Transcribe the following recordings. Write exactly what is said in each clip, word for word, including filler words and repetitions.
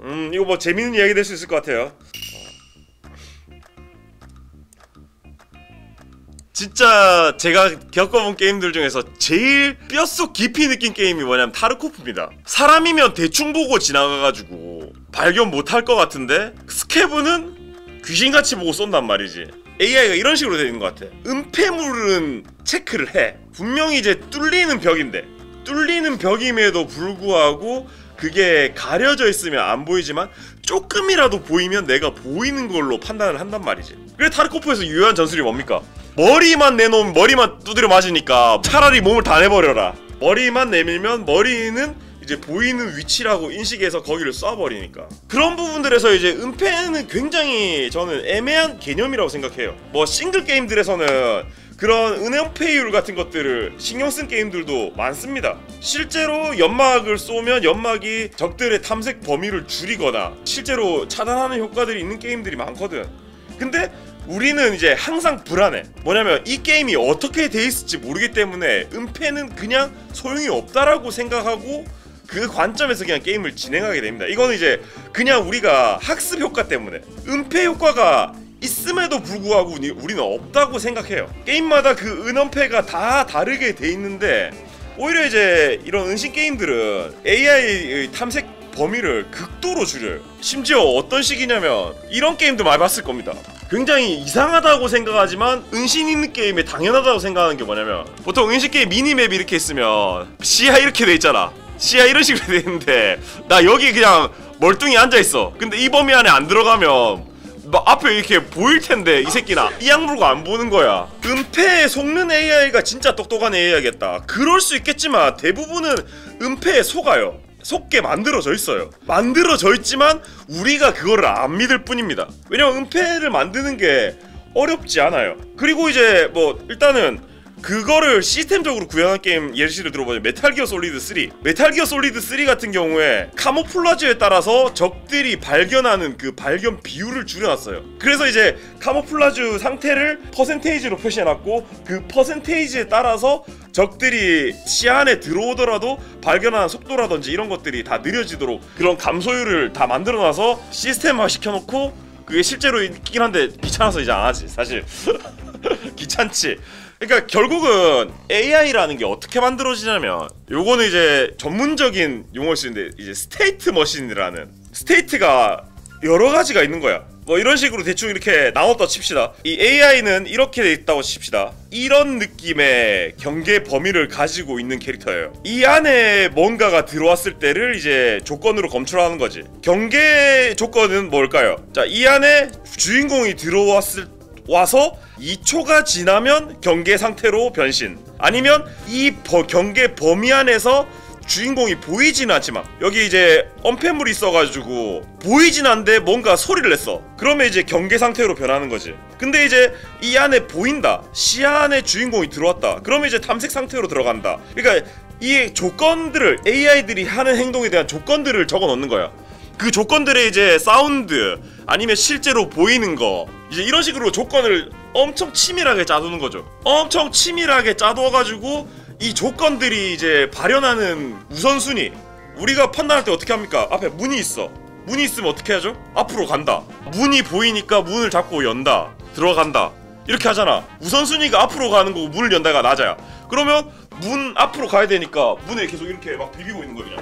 음 이거 뭐 재밌는 이야기 될 수 있을 것 같아요. 진짜 제가 겪어본 게임들 중에서 제일 뼛속 깊이 느낀 게임이 뭐냐면 타르코프입니다. 사람이면 대충 보고 지나가가지고 발견 못할 것 같은데 스케브는 귀신같이 보고 쏜단 말이지. 에이아이가 이런 식으로 되는 것 같아. 은폐물은 체크를 해. 분명히 이제 뚫리는 벽인데 뚫리는 벽임에도 불구하고 그게 가려져 있으면 안 보이지만 조금이라도 보이면 내가 보이는 걸로 판단을 한단 말이지. 그래 타르코프에서 유효한 전술이 뭡니까? 머리만 내놓으면 머리만 두드려 맞으니까 차라리 몸을 다 내버려라. 머리만 내밀면 머리는 이제 보이는 위치라고 인식해서 거기를 쏴버리니까. 그런 부분들에서 이제 은폐는 굉장히 저는 애매한 개념이라고 생각해요. 뭐 싱글 게임들에서는 그런 은폐율 같은 것들을 신경 쓴 게임들도 많습니다. 실제로 연막을 쏘면 연막이 적들의 탐색 범위를 줄이거나 실제로 차단하는 효과들이 있는 게임들이 많거든. 근데 우리는 이제 항상 불안해. 뭐냐면 이 게임이 어떻게 돼 있을지 모르기 때문에 은폐는 그냥 소용이 없다라고 생각하고 그 관점에서 그냥 게임을 진행하게 됩니다. 이거는 이제 그냥 우리가 학습 효과 때문에 은폐 효과가 있음에도 불구하고 우리는 없다고 생각해요. 게임마다 그 은은폐가 다 다르게 돼 있는데 오히려 이제 이런 은신 게임들은 에이아이의 탐색 범위를 극도로 줄여요. 심지어 어떤 식이냐면 이런 게임도 많이 봤을 겁니다. 굉장히 이상하다고 생각하지만 은신 있는 게임에 당연하다고 생각하는 게 뭐냐면 보통 은신 게임 미니맵이 이렇게 있으면 시야 이렇게 돼 있잖아. 시야 이런 식으로 돼 있는데 나 여기 그냥 멀뚱히 앉아있어. 근데 이 범위 안에 안 들어가면 막 앞에 이렇게 보일 텐데 이 새끼나 이 악물고 안 보는 거야. 은폐에 속는 에이아이가 진짜 똑똑한 에이아이겠다. 그럴 수 있겠지만 대부분은 은폐에 속아요. 속게 만들어져 있어요. 만들어져 있지만 우리가 그거를 안 믿을 뿐입니다. 왜냐면 은폐를 만드는 게 어렵지 않아요. 그리고 이제 뭐 일단은 그거를 시스템적으로 구현한 게임 예시를 들어보면 메탈기어 솔리드 쓰리 메탈기어 솔리드 쓰리 같은 경우에 카모플라즈에 따라서 적들이 발견하는 그 발견 비율을 줄여놨어요. 그래서 이제 카모플라즈 상태를 퍼센테이지로 표시해놨고 그 퍼센테이지에 따라서 적들이 시야 안에 들어오더라도 발견하는 속도라든지 이런 것들이 다 느려지도록 그런 감소율을 다 만들어놔서 시스템화 시켜놓고 그게 실제로 있긴 한데 귀찮아서 이제 안하지 사실. 귀찮지. 그러니까 결국은 에이아이라는 게 어떻게 만들어지냐면 요거는 이제 전문적인 용어일 수 있는데 이제 스테이트 머신이라는 스테이트가 여러 가지가 있는 거야. 뭐 이런 식으로 대충 이렇게 나눴다 칩시다. 이 에이아이는 이렇게 돼 있다고 칩시다. 이런 느낌의 경계 범위를 가지고 있는 캐릭터예요. 이 안에 뭔가가 들어왔을 때를 이제 조건으로 검출하는 거지. 경계 조건은 뭘까요? 자, 이 안에 주인공이 들어왔을 와서 이 초가 지나면 경계 상태로 변신. 아니면 이 버, 경계 범위 안에서 주인공이 보이진 않지만 여기 이제 엄폐물이 있어가지고 보이진 않는데 뭔가 소리를 냈어. 그러면 이제 경계 상태로 변하는 거지. 근데 이제 이 안에 보인다. 시야 안에 주인공이 들어왔다. 그러면 이제 탐색 상태로 들어간다. 그러니까 이 조건들을 에이아이들이 하는 행동에 대한 조건들을 적어 놓는 거야. 그 조건들의 이제 사운드 아니면 실제로 보이는 거 이제 이런 식으로 조건을 엄청 치밀하게 짜두는 거죠. 엄청 치밀하게 짜둬가지고 이 조건들이 이제 발현하는 우선순위 우리가 판단할 때 어떻게 합니까? 앞에 문이 있어. 문이 있으면 어떻게 하죠? 앞으로 간다. 문이 보이니까 문을 잡고 연다. 들어간다. 이렇게 하잖아. 우선순위가 앞으로 가는 거고 문을 연다가 낮아야. 그러면 문 앞으로 가야 되니까 문에 계속 이렇게 막 비비고 있는 거야.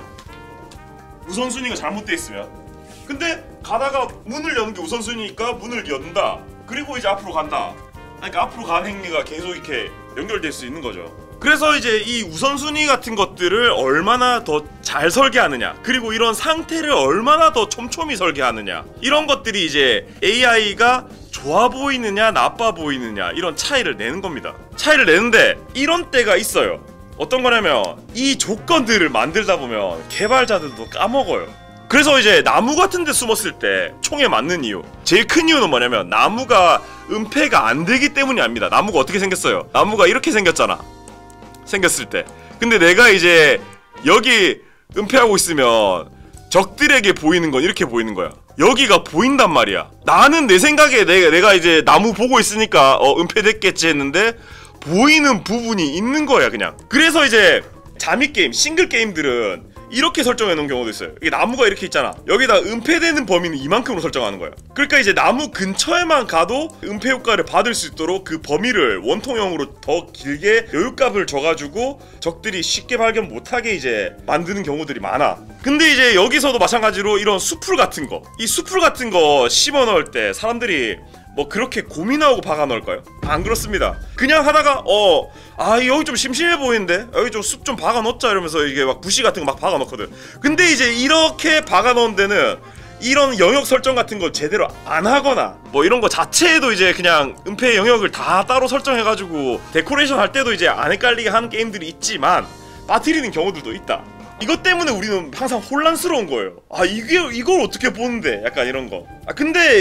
우선순위가 잘못돼 있으면. 근데 가다가 문을 여는 게 우선순위니까 문을 연다. 그리고 이제 앞으로 간다. 그러니까 앞으로 가는 행위가 계속 이렇게 연결될 수 있는 거죠. 그래서 이제 이 우선순위 같은 것들을 얼마나 더 잘 설계하느냐, 그리고 이런 상태를 얼마나 더 촘촘히 설계하느냐, 이런 것들이 이제 에이아이가 좋아 보이느냐 나빠 보이느냐 이런 차이를 내는 겁니다. 차이를 내는데 이런 때가 있어요. 어떤 거냐면 이 조건들을 만들다 보면 개발자들도 까먹어요. 그래서 이제 나무 같은 데 숨었을 때 총에 맞는 이유, 제일 큰 이유는 뭐냐면 나무가 은폐가 안 되기 때문이 아닙니다. 나무가 어떻게 생겼어요? 나무가 이렇게 생겼잖아. 생겼을 때. 근데 내가 이제 여기 은폐하고 있으면 적들에게 보이는 건 이렇게 보이는 거야. 여기가 보인단 말이야. 나는 내 생각에 내가, 내가 이제 나무 보고 있으니까 어 은폐됐겠지 했는데 보이는 부분이 있는 거야 그냥. 그래서 이제 잠입 게임, 싱글 게임들은 이렇게 설정해 놓은 경우도 있어요. 이게 나무가 이렇게 있잖아. 여기다 은폐되는 범위는 이만큼으로 설정하는 거야. 그러니까 이제 나무 근처에만 가도 은폐 효과를 받을 수 있도록 그 범위를 원통형으로 더 길게 여유값을 줘가지고 적들이 쉽게 발견 못하게 이제 만드는 경우들이 많아. 근데 이제 여기서도 마찬가지로 이런 수풀 같은 거, 이 수풀 같은 거 심어 넣을 때 사람들이 뭐 그렇게 고민하고 박아 넣을까요? 안 그렇습니다. 그냥 하다가 어 아 여기 좀 심심해 보이는데 여기 좀 숲 좀 박아 넣자 이러면서 이게 막 부시 같은 거 막 박아 넣거든. 근데 이제 이렇게 박아 넣은 데는 이런 영역 설정 같은 거 제대로 안 하거나 뭐 이런 거 자체에도 이제 그냥 은폐 영역을 다 따로 설정해가지고 데코레이션 할 때도 이제 안 헷갈리게 하는 게임들이 있지만 빠뜨리는 경우들도 있다. 이것 때문에 우리는 항상 혼란스러운 거예요. 아 이게 이걸 어떻게 보는데 약간 이런 거. 아 근데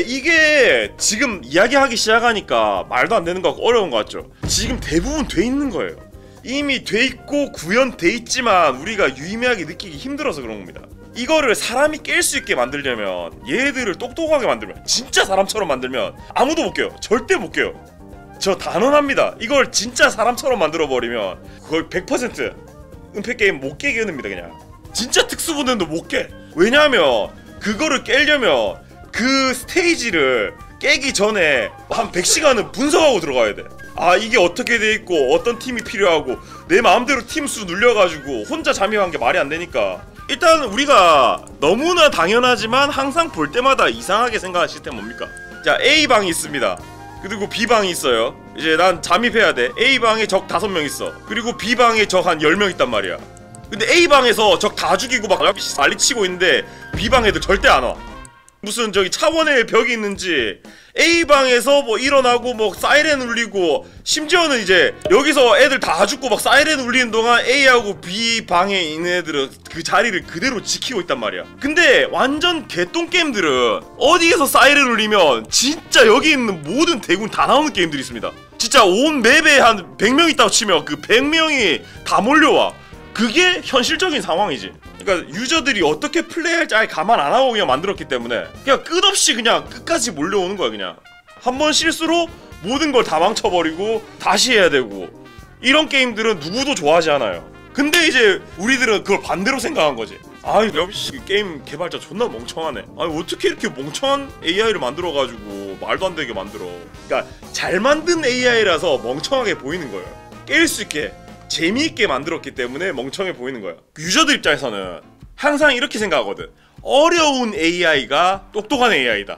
이게 지금 이야기하기 시작하니까 말도 안 되는 거 같고 어려운 거 같죠. 지금 대부분 돼 있는 거예요. 이미 돼 있고 구현돼 있지만 우리가 유의미하게 느끼기 힘들어서 그런 겁니다. 이거를 사람이 깰 수 있게 만들려면 얘들을 똑똑하게 만들면 진짜 사람처럼 만들면 아무도 못 깨요. 절대 못 깨요. 저 단언합니다. 이걸 진짜 사람처럼 만들어 버리면 거의 백 퍼센트 은폐 게임 못 깨게 합니다. 그냥 진짜 특수부대도 못 깨. 왜냐하면 그거를 깨려면 그 스테이지를 깨기 전에 한 백 시간은 분석하고 들어가야 돼. 아 이게 어떻게 돼 있고 어떤 팀이 필요하고 내 마음대로 팀수 눌려가지고 혼자 잠입한 게 말이 안 되니까. 일단 우리가 너무나 당연하지만 항상 볼 때마다 이상하게 생각하는 시스템 뭡니까? 자 A방이 있습니다. 그리고 B방이 있어요. 이제 난 잠입해야 돼. A방에 적 다섯 명 있어. 그리고 B방에 적 한 열 명 있단 말이야. 근데 A방에서 적 다 죽이고 막 난리치고 있는데 B방 애들 절대 안 와. 무슨 저기 차원의 벽이 있는지 A방에서 뭐 일어나고 뭐 사이렌 울리고 심지어는 이제 여기서 애들 다 죽고 막 사이렌 울리는 동안 A하고 B방에 있는 애들은 그 자리를 그대로 지키고 있단 말이야. 근데 완전 개똥 게임들은 어디에서 사이렌 울리면 진짜 여기 있는 모든 대군 다 나오는 게임들이 있습니다. 진짜 온 맵에 한 백 명 있다고 치면 그 백 명이 다 몰려와. 그게 현실적인 상황이지. 그러니까 유저들이 어떻게 플레이할지 아예 가만 안 하고 그냥 만들었기 때문에 그냥 끝없이 그냥 끝까지 몰려오는 거야. 그냥 한 번 실수로 모든 걸 다 망쳐버리고 다시 해야 되고 이런 게임들은 누구도 좋아하지 않아요. 근데 이제 우리들은 그걸 반대로 생각한 거지. 아이 역시 게임 개발자 존나 멍청하네. 아니 어떻게 이렇게 멍청한 에이아이를 만들어가지고 말도 안 되게 만들어. 그러니까 잘 만든 에이아이라서 멍청하게 보이는 거예요. 깰 수 있게 재미있게 만들었기 때문에 멍청해 보이는 거야. 유저들 입장에서는 항상 이렇게 생각하거든. 어려운 에이아이가 똑똑한 에이아이다.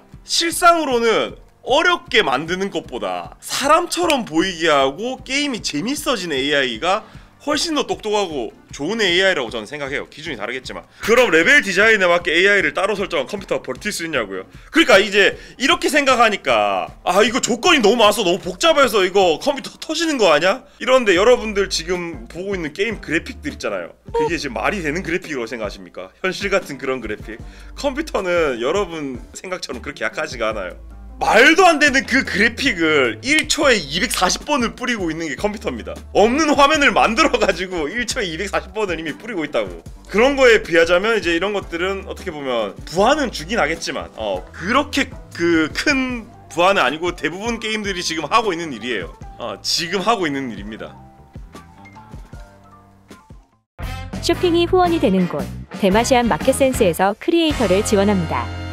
실상으로는 어렵게 만드는 것보다 사람처럼 보이게 하고 게임이 재밌어지는 에이아이가 훨씬 더 똑똑하고 좋은 에이아이라고 저는 생각해요. 기준이 다르겠지만. 그럼 레벨 디자인에 맞게 에이아이를 따로 설정한 컴퓨터가 버틸 수 있냐고요? 그러니까 이제 이렇게 생각하니까 아 이거 조건이 너무 많아서 너무 복잡해서 이거 컴퓨터 터지는 거 아니야? 이런데 여러분들 지금 보고 있는 게임 그래픽들 있잖아요. 그게 지금 말이 되는 그래픽이라고 생각하십니까? 현실 같은 그런 그래픽. 컴퓨터는 여러분 생각처럼 그렇게 약하지가 않아요. 말도 안 되는 그 그래픽을 일 초에 이백사십 번을 뿌리고 있는 게 컴퓨터입니다. 없는 화면을 만들어가지고 일 초에 이백사십 번을 이미 뿌리고 있다고. 그런 거에 비하자면 이제 이런 것들은 어떻게 보면 부하는 주긴 하겠지만 어 그렇게 그 큰 부하는 아니고 대부분 게임들이 지금 하고 있는 일이에요. 어 지금 하고 있는 일입니다. 쇼핑이 후원이 되는 곳 대마시안 마켓센스에서 크리에이터를 지원합니다.